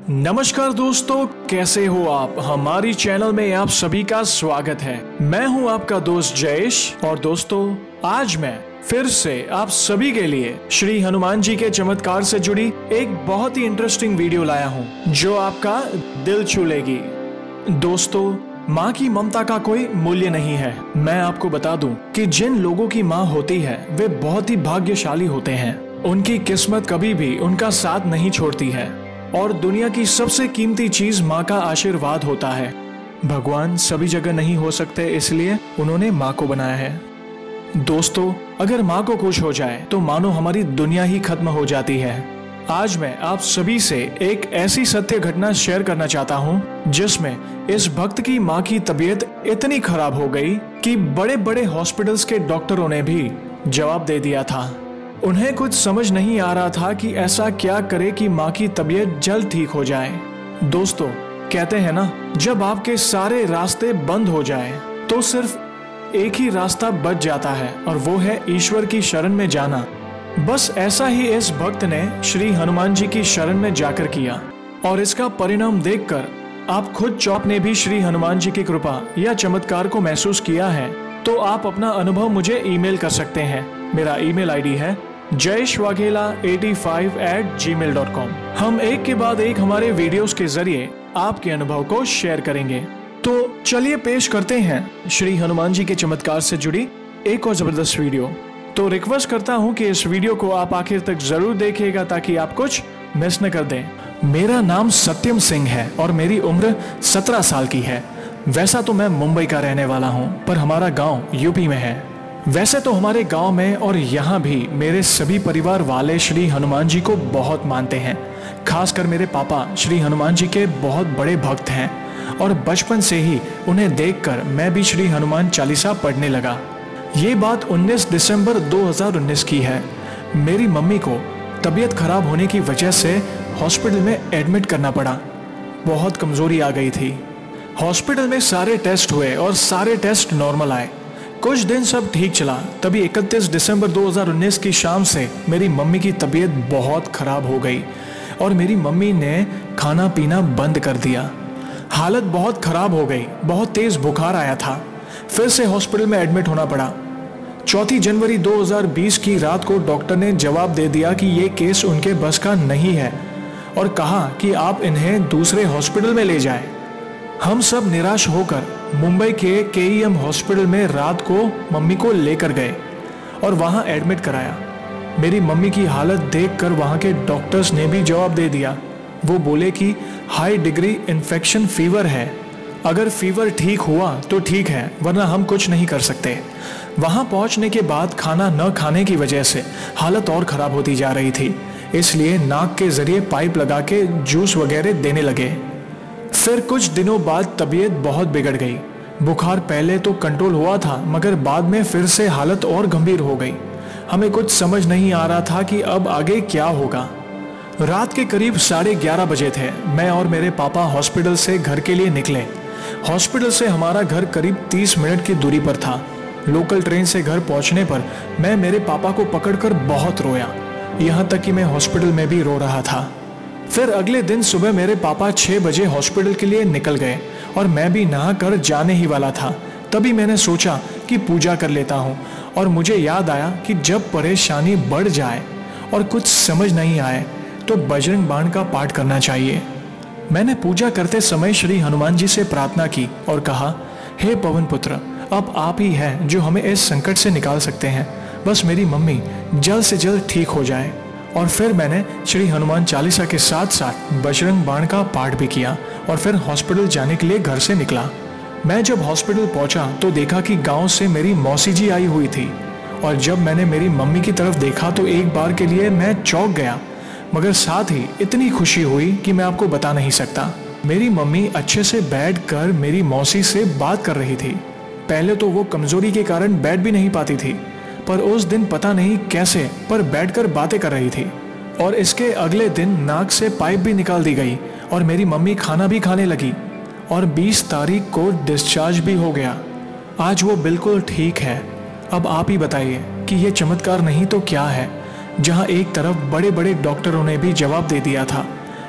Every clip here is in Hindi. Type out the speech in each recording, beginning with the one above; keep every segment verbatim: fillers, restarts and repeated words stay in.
नमस्कार दोस्तों, कैसे हो आप। हमारी चैनल में आप सभी का स्वागत है। मैं हूं आपका दोस्त जयेश और दोस्तों आज मैं फिर से आप सभी के लिए श्री हनुमान जी के चमत्कार से जुड़ी एक बहुत ही इंटरेस्टिंग वीडियो लाया हूं जो आपका दिल छू लेगी। दोस्तों, माँ की ममता का कोई मूल्य नहीं है। मैं आपको बता दूं कि जिन लोगों की माँ होती है वे बहुत ही भाग्यशाली होते हैं। उनकी किस्मत कभी भी उनका साथ नहीं छोड़ती है और दुनिया की सबसे कीमती चीज माँ का आशीर्वाद होता है। भगवान सभी जगह नहीं हो सकते, इसलिए उन्होंने माँ को बनाया है। दोस्तों, अगर माँ को कुछ हो जाए तो मानो हमारी दुनिया ही खत्म हो जाती है। आज मैं आप सभी से एक ऐसी सत्य घटना शेयर करना चाहता हूँ जिसमें इस भक्त की माँ की तबीयत इतनी खराब हो गई कि बड़े बड़े हॉस्पिटल्स के डॉक्टरों ने भी जवाब दे दिया था। उन्हें कुछ समझ नहीं आ रहा था कि ऐसा क्या करे कि माँ की तबीयत जल्द ठीक हो जाए। दोस्तों, कहते हैं ना, जब आपके सारे रास्ते बंद हो जाए तो सिर्फ एक ही रास्ता बच जाता है और वो है ईश्वर की शरण में जाना। बस ऐसा ही इस भक्त ने श्री हनुमान जी की शरण में जाकर किया और इसका परिणाम देखकर आप खुद चौक ने भी श्री हनुमान जी की कृपा या चमत्कार को महसूस किया है तो आप अपना अनुभव मुझे ईमेल कर सकते हैं। मेरा ईमेल आईडी है Jayesh Vaghela at five eight Gmail dot com. हम एक के बाद एक हमारे वीडियोस के जरिए आपके अनुभव को शेयर करेंगे। तो चलिए पेश करते हैं श्री हनुमान जी के चमत्कार से जुड़ी एक और जबरदस्त वीडियो। तो रिक्वेस्ट करता हूं कि इस वीडियो को आप आखिर तक जरूर देखिएगा ताकि आप कुछ मिस न कर दें। मेरा नाम सत्यम सिंह है और मेरी उम्र सत्रह साल की है। वैसा तो मैं मुंबई का रहने वाला हूँ, पर हमारा गाँव यूपी में है। वैसे तो हमारे गांव में और यहाँ भी मेरे सभी परिवार वाले श्री हनुमान जी को बहुत मानते हैं। खासकर मेरे पापा श्री हनुमान जी के बहुत बड़े भक्त हैं और बचपन से ही उन्हें देखकर मैं भी श्री हनुमान चालीसा पढ़ने लगा। ये बात उन्नीस दिसंबर दो हज़ार उन्नीस की है। मेरी मम्मी को तबीयत खराब होने की वजह से हॉस्पिटल में एडमिट करना पड़ा। बहुत कमजोरी आ गई थी। हॉस्पिटल में सारे टेस्ट हुए और सारे टेस्ट नॉर्मल आए। कुछ दिन सब ठीक चला, तभी इकतीस दिसंबर दो हज़ार उन्नीस की शाम से मेरी मम्मी की तबीयत बहुत खराब हो गई और मेरी मम्मी ने खाना पीना बंद कर दिया। हालत बहुत खराब हो गई, बहुत तेज बुखार आया था। फिर से हॉस्पिटल में एडमिट होना पड़ा। चौथी जनवरी दो हज़ार बीस की रात को डॉक्टर ने जवाब दे दिया कि ये केस उनके बस का नहीं है और कहा कि आप इन्हें दूसरे हॉस्पिटल में ले जाएं। हम सब निराश होकर मुंबई के के ई एम हॉस्पिटल में रात को मम्मी को लेकर गए और वहां एडमिट कराया। मेरी मम्मी की हालत देखकर वहां के डॉक्टर्स ने भी जवाब दे दिया। वो बोले कि हाई डिग्री इन्फेक्शन फीवर है। अगर फीवर ठीक हुआ तो ठीक है, वरना हम कुछ नहीं कर सकते। वहां पहुंचने के बाद खाना न खाने की वजह से हालत और ख़राब होती जा रही थी, इसलिए नाक के जरिए पाइप लगा के जूस वगैरह देने लगे। फिर कुछ दिनों बाद तबीयत बहुत बिगड़ गई। बुखार पहले तो कंट्रोल हुआ था, मगर बाद में फिर से हालत और गंभीर हो गई। हमें कुछ समझ नहीं आ रहा था कि अब आगे क्या होगा। रात के करीब साढ़े ग्यारह बजे थे। मैं और मेरे पापा हॉस्पिटल से घर के लिए निकले। हॉस्पिटल से हमारा घर करीब तीस मिनट की दूरी पर था। लोकल ट्रेन से घर पहुंचने पर मैं मेरे पापा को पकड़कर बहुत रोया, यहाँ तक कि मैं हॉस्पिटल में भी रो रहा था। फिर अगले दिन सुबह मेरे पापा छः बजे हॉस्पिटल के लिए निकल गए और मैं भी नहा कर जाने ही वाला था। तभी मैंने सोचा कि पूजा कर लेता हूँ और मुझे याद आया कि जब परेशानी बढ़ जाए और कुछ समझ नहीं आए तो बजरंग बाण का पाठ करना चाहिए। मैंने पूजा करते समय श्री हनुमान जी से प्रार्थना की और कहा, हे पवन पुत्र, अब आप ही हैं जो हमें इस संकट से निकाल सकते हैं। बस मेरी मम्मी जल्द से जल्द ठीक हो जाए। और फिर मैंने श्री हनुमान चालीसा के साथ साथ बजरंग बाण का पाठ भी किया और फिर हॉस्पिटल जाने के लिए घर से निकला। मैं जब हॉस्पिटल पहुंचा तो देखा कि गांव से मेरी मौसी जी आई हुई थी और जब मैंने मेरी मम्मी की तरफ देखा तो एक बार के लिए मैं चौंक गया, मगर साथ ही इतनी खुशी हुई कि मैं आपको बता नहीं सकता। मेरी मम्मी अच्छे से बैठ कर मेरी मौसी से बात कर रही थी। पहले तो वो कमजोरी के कारण बैठ भी नहीं पाती थी, पर उस दिन पता नहीं कैसे पर बैठकर बातें कर रही थी। और इसके अगले दिन नाक से पाइप भी निकाल दी गई और मेरी मम्मी खाना भी खाने लगी और बीस तारीख को डिस्चार्ज भी हो गया। आज वो बिल्कुल ठीक है। अब आप ही बताइए कि ये चमत्कार नहीं तो क्या है, जहां एक तरफ बड़े बड़े डॉक्टरों ने भी जवाब दे दिया था,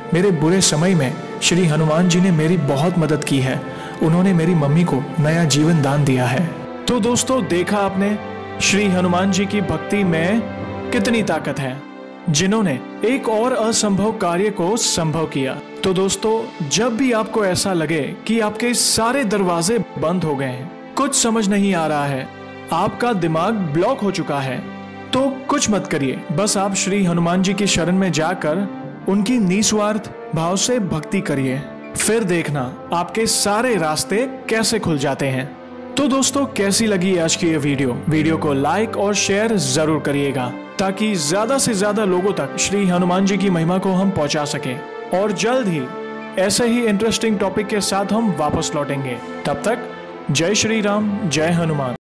मेरे बुरे समय में श्री हनुमान जी ने मेरी बहुत मदद की है। उन्होंने मेरी मम्मी को नया जीवन दान दिया है। तो दोस्तों, देखा आपने श्री हनुमान जी की भक्ति में कितनी ताकत है, जिन्होंने एक और असंभव कार्य को संभव किया। तो दोस्तों, जब भी आपको ऐसा लगे कि आपके सारे दरवाजे बंद हो गए हैं, कुछ समझ नहीं आ रहा है, आपका दिमाग ब्लॉक हो चुका है, तो कुछ मत करिए। बस आप श्री हनुमान जी की शरण में जाकर उनकी निस्वार्थ भाव से भक्ति करिए। फिर देखना आपके सारे रास्ते कैसे खुल जाते हैं। तो दोस्तों, कैसी लगी आज की ये वीडियो? वीडियो को लाइक और शेयर जरूर करिएगा, ताकि ज्यादा से ज्यादा लोगों तक श्री हनुमान जी की महिमा को हम पहुंचा सकें। और जल्द ही ऐसे ही इंटरेस्टिंग टॉपिक के साथ हम वापस लौटेंगे। तब तक जय श्री राम, जय हनुमान।